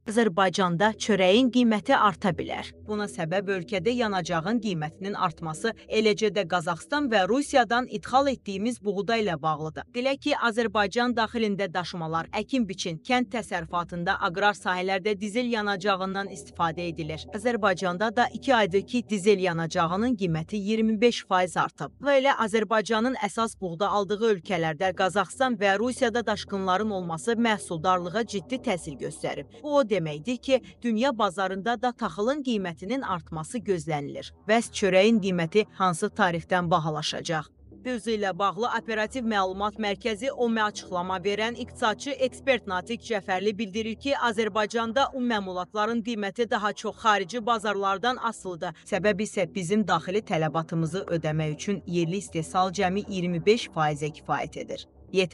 Azərbaycanda çörəyin qiyməti arta bilər. Buna səbəb ölkədə yanacağın qiymətinin artması, eləcə də Qazaxıstan və Rusiyadan ixal etdiyimiz buğda ilə bağlıdır. Dilək ki, Azərbaycan daxilində daşımalar, əkin-biçin, kənd təsərrüfatında, aqrar sahələrdə dizel yanacağından istifadə edilir. Azərbaycanda da 2 aydır ki, dizel yanacağının qiyməti 25% artıb. Və elə Azərbaycanın əsas buğda aldığı ölkələrdə Qazaxıstan və Rusiyada daşqınların olması məhsuldarlığa ciddi təsir göstərib. Bu o deməkdir ki, dünya bazarında da taxılın qiymətinin artması gözlənilir. Bəs çörəyin qiyməti hansı tarixdən bahalaşacaq? Mövzu ilə bağlı Operativ Məlumat Mərkəzi OMMə açıqlama verən iqtisadçı ekspert Natiq Cəfərli bildirir ki, Azərbaycanda un məmulatların qiyməti daha çox xarici bazarlardan asılıdır. Səbəb isə bizim daxili tələbatımızı ödəmək üçün yerli istehsal cəmi 25%-ə kifayət edir.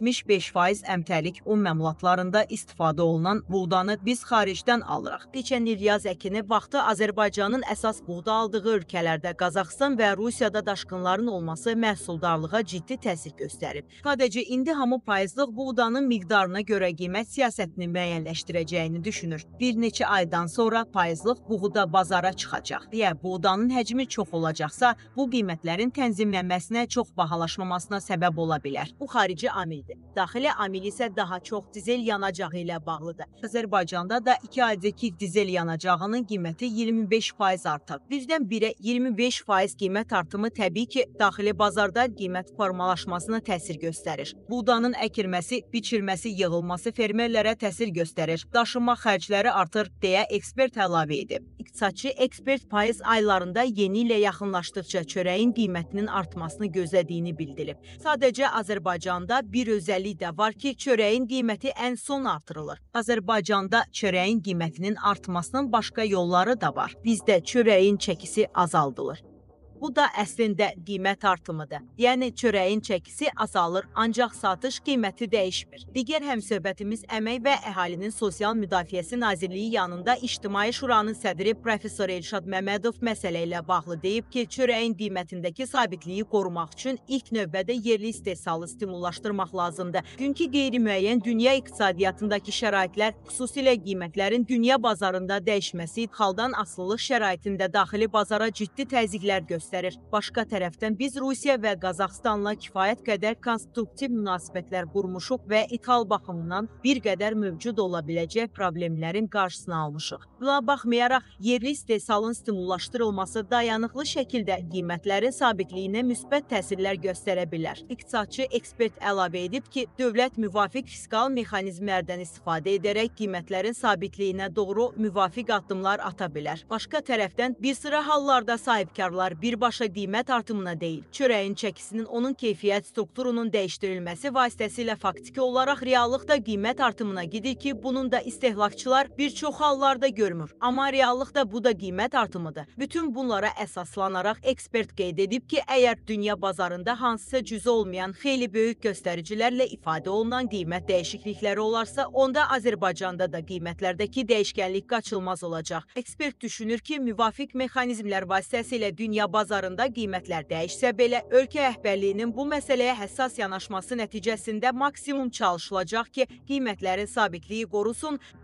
75% əmtəlik un məmulatlarında istifadə olunan buğdanı biz xaricdən alırıq. Keçən il yaz əkini vaxtı Azərbaycanın əsas buğda aldığı ölkələrdə Qazaxıstan və Rusiyada daşqınların olması məhsuldarlığa ciddi təsir göstərib. Sadəcə indi hamı payızlıq buğdanın miqdarına görə qiymət siyasətini müəyyənləşdirəcəyini düşünür. Bir neçə aydan sonra payızlıq buğda bazara çıxacaq. Buğdanın həcmi çox olacaqsa, bu qiymətlərin tənzimlənməsinə, çox bahalaşmamasına səbəb ola bilər. Bu xarici amildir. Daxili amil isə daha çox dizel yanacağı ilə bağlıdır. Azərbaycanda da 2 aydır ki, dizel yanacağının qiyməti 25% artıb. Birdən birə 25% qiymət artımı təbii ki, daxili bazarda qiymət formalaşmasına təsir göstərir. Buğdanın əkilməsi, biçilməsi, yığılması fermerlərə təsir göstərir. Daşınma xərcləri artır, deyə ekspert əlavə edib. İqtisadçı ekspert payız aylarında yeni ilə yaxınlaşdıqca çörəyin qiymətinin artmasını gözlədiyini bildirib. Sadəcə Azərbaycanda bir özəllik də var ki, çörəyin qiyməti ən son artırılır. Azərbaycanda çörəyin qiymətinin artmasının başqa yolları da var. Bizdə çörəyin çəkisi azaldılır. Bu da əslində qiymət artımıdır. Yəni çörəyin çəkisi azalır, ancaq satış qiyməti dəyişmir. Digər həmsöhbətimiz Əmək və Əhalinin Sosial Müdafiəsi Nazirliyi yanında İctimai Şuranın sədri Profesor Elşad Məmmədov məsələ ilə bağlı deyib ki, çörəyin qiymətindəki sabitliyi qorumaq üçün ilk növbədə yerli istehsalı stimullaşdırmaq lazımdır. Çünki qeyri-müəyyən dünya iqtisadiyyatındakı şəraitlər, xüsusilə qiymətlərin dünya bazarında dəyişməsi, xaldan asılılıq şəraitində daxili bazara ciddi təzyiqlər göstərir. Başqa tərəfdən biz Rusiya və Qazaxıstanla kifayət qədər konstruktiv münasibətlər qurmuşuq və ithal baxımından bir qədər mövcud ola biləcək problemlərin qarşısını almışıq. Buna baxmayaraq, yerli istehsalın stimullaşdırılması dayanıqlı şəkildə qiymətlərin sabitliyinə müsbət təsirlər göstərə bilər. İqtisadçı ekspert əlavə edib ki, dövlət müvafiq fiskal mexanizmlərdən istifadə edərək qiymətlərin sabitliyinə doğru müvafiq addımlar ata bilər. Başqa tərəfdən bir sıra hallarda sahibkarlar birbaşa qiymət artımına deyil, çörəyin çəkisinin onun keyfiyyət strukturunun dəyişdirilməsi vasitəsilə faktiki olaraq reallıqda qiymət artımına gedir ki, bunun da istehlakçılar bir çox hallarda görmür. Amma reallıqda bu da qiymət artımıdır. Bütün bunlara əsaslanaraq ekspert qeyd edib ki, əgər dünya bazarında hansısa cüzi olmayan xeyli böyük göstəricilərlə ifadə olunan qiymət dəyişiklikləri olarsa, onda Azərbaycanda da qiymətlərdəki dəyişkənlik qaçılmaz olacaq. Ekspert düşünür ki, müvafiq mexanizmlər vasitəsilə dünya bazarında qiymətlər dəyişsə belə, ölkə rəhbərliyinin bu məsələyə həssas yanaşması nəticəsində maksimum çalışılacaq ki, qiymətlərin sabitliyi qorusun,